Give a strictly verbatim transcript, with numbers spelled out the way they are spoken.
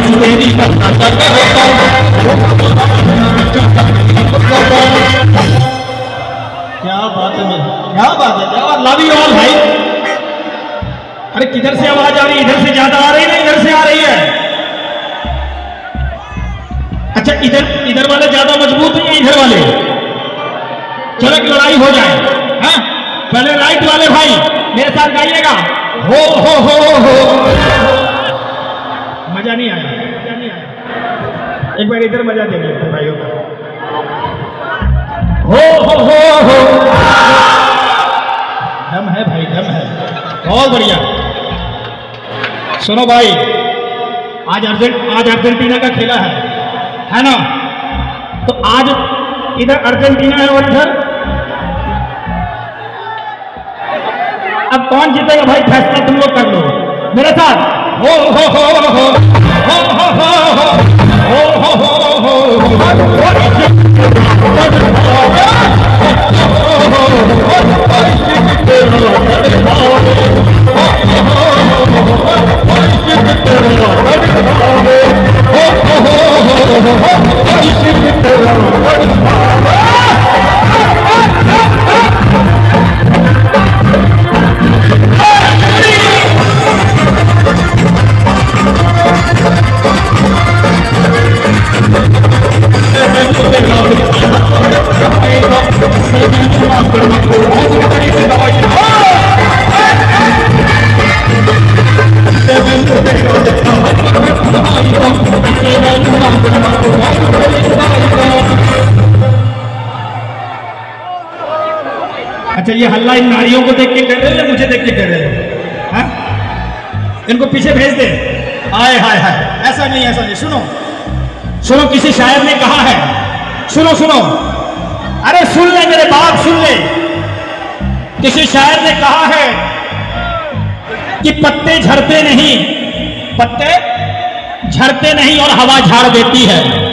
तेरी क्या बात है, क्या बात है, क्या बात। लव यू ऑल भाई। अरे किधर से आवाज आ रही है? इधर से ज्यादा आ रही है ना इधर से आ रही है? अच्छा इधर इधर वाले ज्यादा मजबूत है या इधर वाले? चलो एक लड़ाई हो जाए। हाँ पहले राइट वाले भाई मेरे साथ गाइएगा। हो हो हो हो मजा नहीं आया, मजा नहीं आया। एक बार इधर मजा दे लेते भाइयों का। हो हो हो हो दम है भाई, दम है, बहुत बढ़िया। सुनो भाई, आज अर्जेंट आज अर्जेंटीना का खेला है है ना? तो आज इधर अर्जेंटीना है और इधर अब कौन जीतेगा भाई? फैसला तुम लोग कर लो मेरे साथ। हो हो हो हो हो हो हो हो हो अच्छा ये हल्ला इन नारियों को देख के कर रहे हो या मुझे देख के कर रहे हो? हाँ इनको पीछे भेज दे। आए हाय हाय, ऐसा नहीं ऐसा नहीं। सुनो सुनो, किसी शायर ने कहा है, सुनो सुनो, अरे सुन ले मेरे बाप, सुन ले। किसी शायर ने कहा है कि पत्ते झड़ते नहीं, पत्ते झड़ते नहीं और हवा झाड़ देती है।